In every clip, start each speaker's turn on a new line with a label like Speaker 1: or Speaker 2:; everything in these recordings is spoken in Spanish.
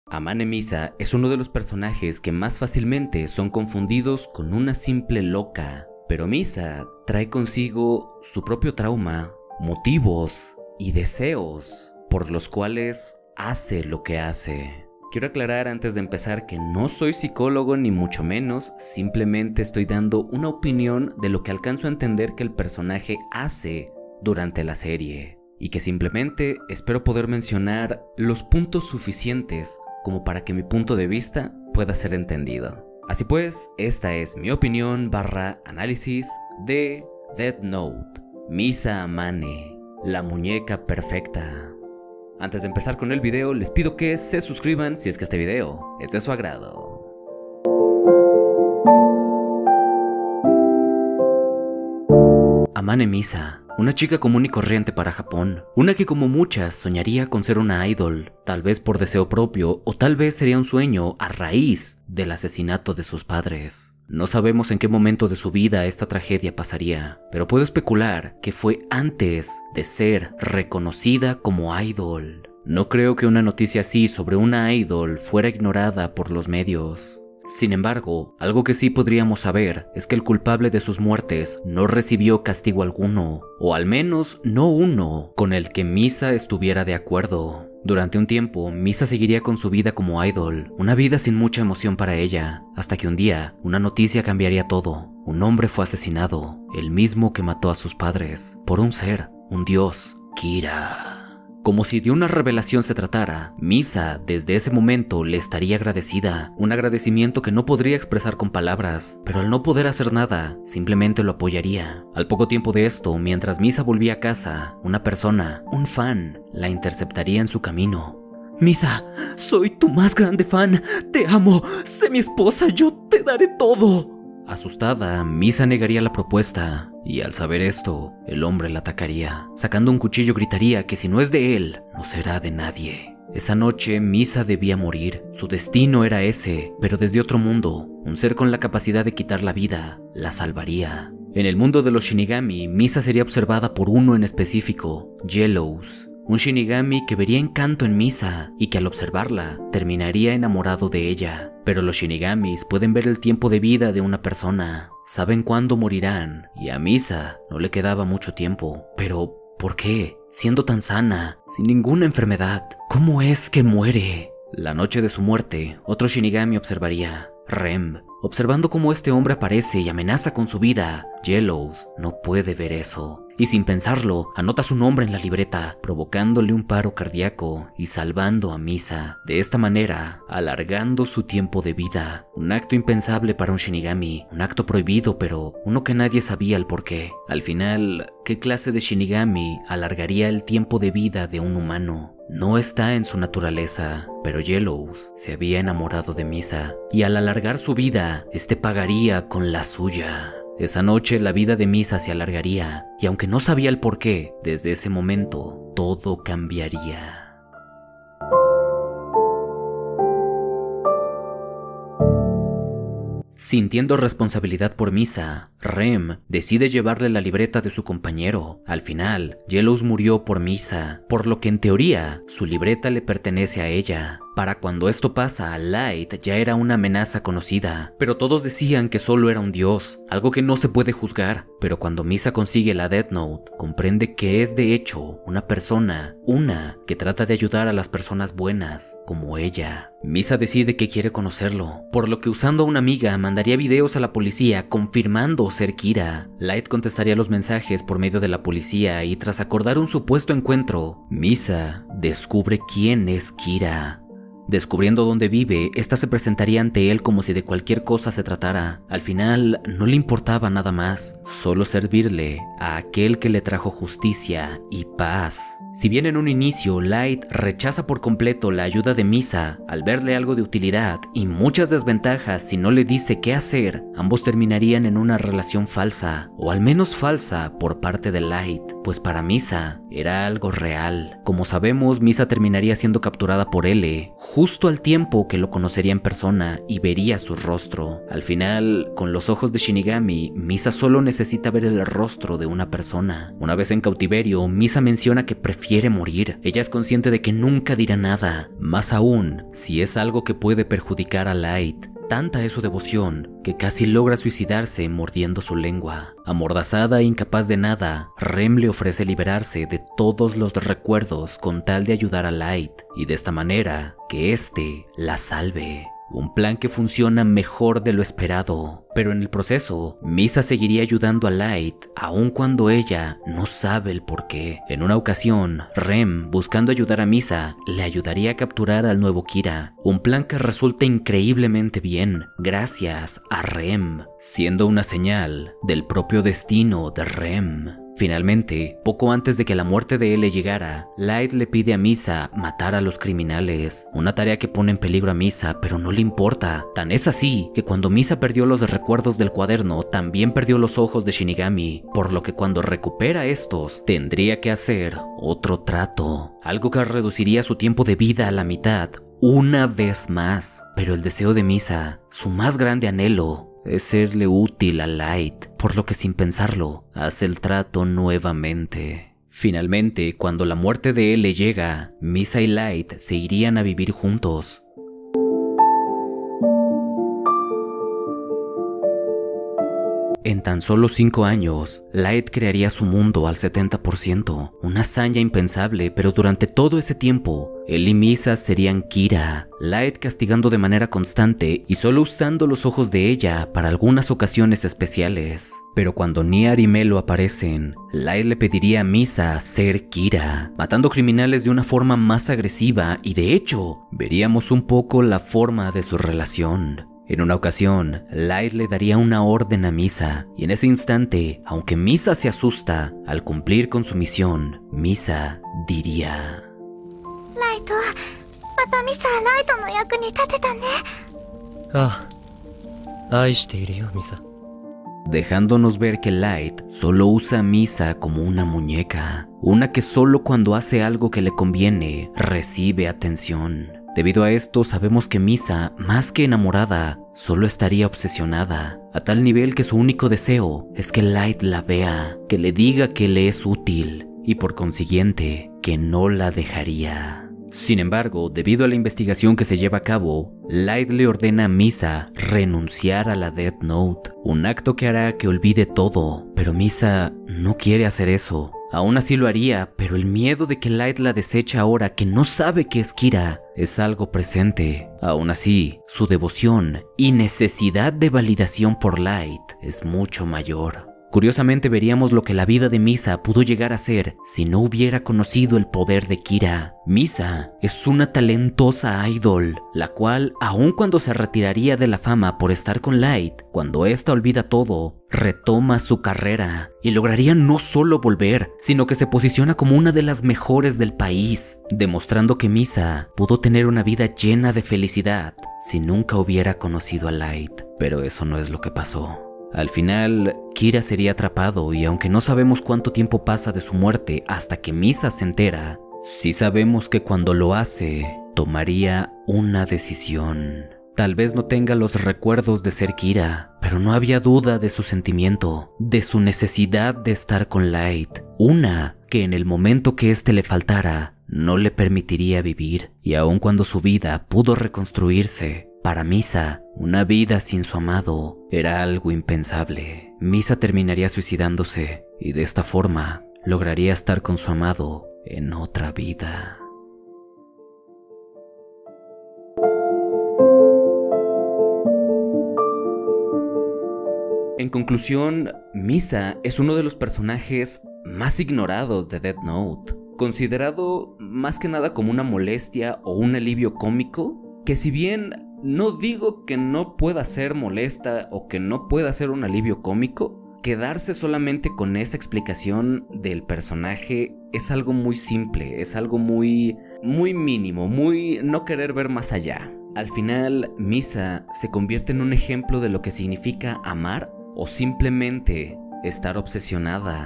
Speaker 1: Amane Misa es uno de los personajes que más fácilmente son confundidos con una simple loca, pero Misa trae consigo su propio trauma, motivos y deseos por los cuales hace lo que hace. Quiero aclarar antes de empezar que no soy psicólogo ni mucho menos, simplemente estoy dando una opinión de lo que alcanzo a entender que el personaje hace durante la serie, y que simplemente espero poder mencionar los puntos suficientes como para que mi punto de vista pueda ser entendido. Así pues, esta es mi opinión / análisis de Death Note, Misa Amane, la muñeca perfecta. Antes de empezar con el video, les pido que se suscriban si es que este video es de su agrado. Amane Misa, una chica común y corriente para Japón, una que como muchas soñaría con ser una idol, tal vez por deseo propio o tal vez sería un sueño a raíz del asesinato de sus padres. No sabemos en qué momento de su vida esta tragedia pasaría, pero puedo especular que fue antes de ser reconocida como idol. No creo que una noticia así sobre una idol fuera ignorada por los medios. Sin embargo, algo que sí podríamos saber es que el culpable de sus muertes no recibió castigo alguno, o al menos no uno con el que Misa estuviera de acuerdo. Durante un tiempo, Misa seguiría con su vida como idol, una vida sin mucha emoción para ella, hasta que un día, una noticia cambiaría todo. Un hombre fue asesinado, el mismo que mató a sus padres, por un ser, un dios, Kira. Como si de una revelación se tratara, Misa desde ese momento le estaría agradecida, un agradecimiento que no podría expresar con palabras, pero al no poder hacer nada, simplemente lo apoyaría. Al poco tiempo de esto, mientras Misa volvía a casa, una persona, un fan, la interceptaría en su camino. Misa, soy tu más grande fan, te amo, sé mi esposa, yo te daré todo. Asustada, Misa negaría la propuesta, y al saber esto, el hombre la atacaría. Sacando un cuchillo gritaría que si no es de él, no será de nadie. Esa noche, Misa debía morir. Su destino era ese, pero desde otro mundo. Un ser con la capacidad de quitar la vida, la salvaría. En el mundo de los Shinigami, Misa sería observada por uno en específico, Yellows. Un Shinigami que vería encanto en Misa y que al observarla terminaría enamorado de ella. Pero los Shinigamis pueden ver el tiempo de vida de una persona, saben cuándo morirán, y a Misa no le quedaba mucho tiempo. Pero, ¿por qué? Siendo tan sana, sin ninguna enfermedad, ¿cómo es que muere? La noche de su muerte, otro Shinigami observaría, Rem. Observando cómo este hombre aparece y amenaza con su vida, Yellows no puede ver eso. Y sin pensarlo, anota su nombre en la libreta, provocándole un paro cardíaco y salvando a Misa. De esta manera, alargando su tiempo de vida. Un acto impensable para un Shinigami, un acto prohibido, pero uno que nadie sabía el porqué. Al final, ¿qué clase de Shinigami alargaría el tiempo de vida de un humano? No está en su naturaleza, pero Yellows se había enamorado de Misa, y al alargar su vida, este pagaría con la suya. Esa noche la vida de Misa se alargaría, y aunque no sabía el porqué, desde ese momento todo cambiaría. Sintiendo responsabilidad por Misa, Rem decide llevarle la libreta de su compañero. Al final, Yellows murió por Misa, por lo que en teoría, su libreta le pertenece a ella. Para cuando esto pasa, Light ya era una amenaza conocida, pero todos decían que solo era un dios, algo que no se puede juzgar. Pero cuando Misa consigue la Death Note, comprende que es de hecho una persona, una que trata de ayudar a las personas buenas, como ella. Misa decide que quiere conocerlo, por lo que usando a una amiga mandaría videos a la policía confirmando ser Kira. Light contestaría los mensajes por medio de la policía y tras acordar un supuesto encuentro, Misa descubre quién es Kira. Descubriendo dónde vive, esta se presentaría ante él como si de cualquier cosa se tratara. Al final, no le importaba nada más, solo servirle a aquel que le trajo justicia y paz. Si bien en un inicio Light rechaza por completo la ayuda de Misa al verle algo de utilidad y muchas desventajas si no le dice qué hacer, ambos terminarían en una relación falsa, o al menos falsa por parte de Light, pues para Misa era algo real. Como sabemos, Misa terminaría siendo capturada por L, justo al tiempo que lo conocería en persona y vería su rostro. Al final, con los ojos de Shinigami, Misa solo necesita ver el rostro de una persona. Una vez en cautiverio, Misa menciona que prefiere morir. Ella es consciente de que nunca dirá nada, más aún si es algo que puede perjudicar a Light. Tanta es su devoción que casi logra suicidarse mordiendo su lengua. Amordazada e incapaz de nada, Rem le ofrece liberarse de todos los recuerdos con tal de ayudar a Light y de esta manera que éste la salve. Un plan que funciona mejor de lo esperado, pero en el proceso, Misa seguiría ayudando a Light, aun cuando ella no sabe el por qué. En una ocasión, Rem, buscando ayudar a Misa, le ayudaría a capturar al nuevo Kira, un plan que resulta increíblemente bien, gracias a Rem, siendo una señal del propio destino de Rem. Finalmente, poco antes de que la muerte de L llegara, Light le pide a Misa matar a los criminales, una tarea que pone en peligro a Misa, pero no le importa. Tan es así que cuando Misa perdió los recuerdos del cuaderno, también perdió los ojos de Shinigami, por lo que cuando recupera estos, tendría que hacer otro trato, algo que reduciría su tiempo de vida a la mitad, una vez más. Pero el deseo de Misa, su más grande anhelo, es serle útil a Light, por lo que sin pensarlo, hace el trato nuevamente. Finalmente, cuando la muerte de L llega, Misa y Light se irían a vivir juntos. En tan solo 5 años, Light crearía su mundo al 70%, una hazaña impensable, pero durante todo ese tiempo, él y Misa serían Kira, Light castigando de manera constante y solo usando los ojos de ella para algunas ocasiones especiales. Pero cuando Niar y Melo aparecen, Light le pediría a Misa ser Kira, matando criminales de una forma más agresiva y de hecho, veríamos un poco la forma de su relación. En una ocasión, Light le daría una orden a Misa, y en ese instante, aunque Misa se asusta, al cumplir con su misión, Misa diría:
Speaker 2: Light, mata Misa Light no yaku ni tateta ne.
Speaker 3: Ah, aishiteiru yo, Misa.
Speaker 1: Dejándonos ver que Light solo usa a Misa como una muñeca, una que solo cuando hace algo que le conviene, recibe atención. Debido a esto, sabemos que Misa, más que enamorada, solo estaría obsesionada, a tal nivel que su único deseo es que Light la vea, que le diga que le es útil, y por consiguiente, que no la dejaría. Sin embargo, debido a la investigación que se lleva a cabo, Light le ordena a Misa renunciar a la Death Note, un acto que hará que olvide todo, pero Misa no quiere hacer eso. Aún así lo haría, pero el miedo de que Light la deseche ahora que no sabe que es Kira es algo presente. Aún así, su devoción y necesidad de validación por Light es mucho mayor. Curiosamente veríamos lo que la vida de Misa pudo llegar a ser si no hubiera conocido el poder de Kira. Misa es una talentosa idol, la cual, aun cuando se retiraría de la fama por estar con Light, cuando ésta olvida todo, retoma su carrera y lograría no solo volver, sino que se posiciona como una de las mejores del país, demostrando que Misa pudo tener una vida llena de felicidad si nunca hubiera conocido a Light. Pero eso no es lo que pasó. Al final, Kira sería atrapado y aunque no sabemos cuánto tiempo pasa de su muerte hasta que Misa se entera, sí sabemos que cuando lo hace, tomaría una decisión. Tal vez no tenga los recuerdos de ser Kira, pero no había duda de su sentimiento, de su necesidad de estar con Light, una que en el momento que éste le faltara, no le permitiría vivir, y aun cuando su vida pudo reconstruirse, para Misa, una vida sin su amado era algo impensable. Misa terminaría suicidándose y de esta forma lograría estar con su amado en otra vida. En conclusión, Misa es uno de los personajes más ignorados de Death Note, considerado más que nada como una molestia o un alivio cómico, que si bien no digo que no pueda ser molesta o que no pueda ser un alivio cómico, quedarse solamente con esa explicación del personaje es algo muy simple, es algo muy mínimo, muy no querer ver más allá. Al final, Misa se convierte en un ejemplo de lo que significa amar o simplemente estar obsesionada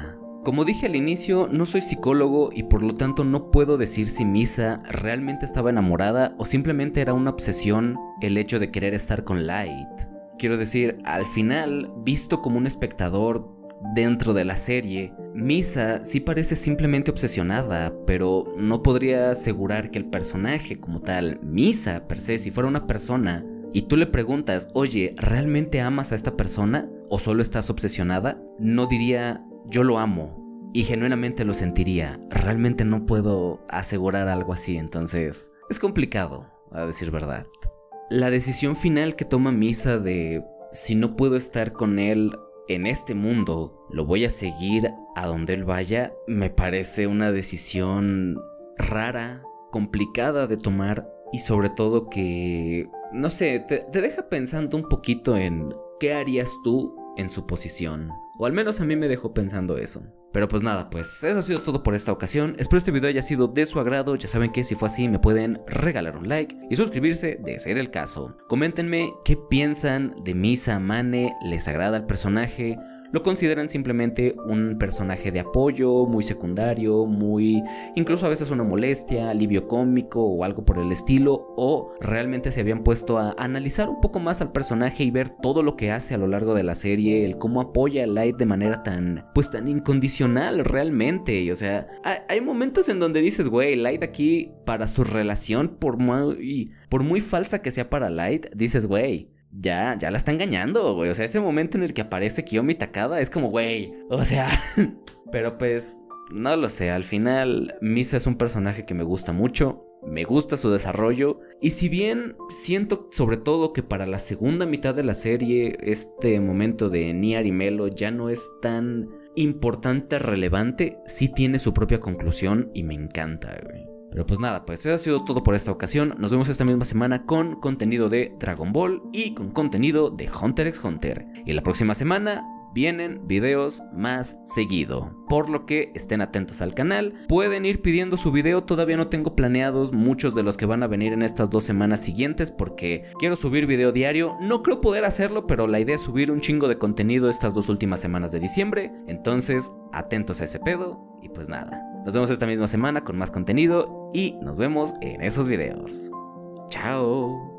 Speaker 1: Como dije al inicio, no soy psicólogo y por lo tanto no puedo decir si Misa realmente estaba enamorada o simplemente era una obsesión el hecho de querer estar con Light. Quiero decir, al final, visto como un espectador dentro de la serie, Misa sí parece simplemente obsesionada, pero no podría asegurar que el personaje como tal, Misa per se, si fuera una persona y tú le preguntas, oye, ¿realmente amas a esta persona o solo estás obsesionada? No diría, yo lo amo y genuinamente lo sentiría. Realmente no puedo asegurar algo así, entonces es complicado, a decir verdad. La decisión final que toma Misa de si no puedo estar con él en este mundo, lo voy a seguir a donde él vaya, me parece una decisión rara, complicada de tomar y sobre todo que, no sé, te deja pensando un poquito en qué harías tú en su posición. O al menos a mí me dejó pensando eso. Pero pues nada, pues eso ha sido todo por esta ocasión. Espero este video haya sido de su agrado. Ya saben que si fue así me pueden regalar un like y suscribirse de ser el caso. Coméntenme qué piensan de Misa Mane. ¿Les agrada el personaje? ¿Lo consideran simplemente un personaje de apoyo, muy secundario, muy... incluso a veces una molestia, alivio cómico o algo por el estilo? ¿O realmente se habían puesto a analizar un poco más al personaje y ver todo lo que hace a lo largo de la serie, el cómo apoya a Light de manera tan, pues tan incondicional realmente? Y, o sea, hay momentos en donde dices, güey, Light aquí para su relación, por muy falsa que sea para Light, dices, güey, ya la está engañando, güey. O sea, ese momento en el que aparece Kiyomi Takada es como, güey, o sea... Pero pues, no lo sé, al final Misa es un personaje que me gusta mucho. Me gusta su desarrollo. Y si bien siento sobre todo que para la segunda mitad de la serie este momento de Niar y Melo ya no es tan importante, relevante, sí tiene su propia conclusión y me encanta, güey. Pero pues nada, pues eso ha sido todo por esta ocasión. Nos vemos esta misma semana con contenido de Dragon Ball y con contenido de Hunter x Hunter. Y la próxima semana vienen videos más seguido, por lo que estén atentos al canal. Pueden ir pidiendo su video, todavía no tengo planeados muchos de los que van a venir en estas 2 semanas siguientes porque quiero subir video diario. No creo poder hacerlo, pero la idea es subir un chingo de contenido estas 2 últimas semanas de diciembre. Entonces, atentos a ese pedo y pues nada. Nos vemos esta misma semana con más contenido y nos vemos en esos videos. ¡Chao!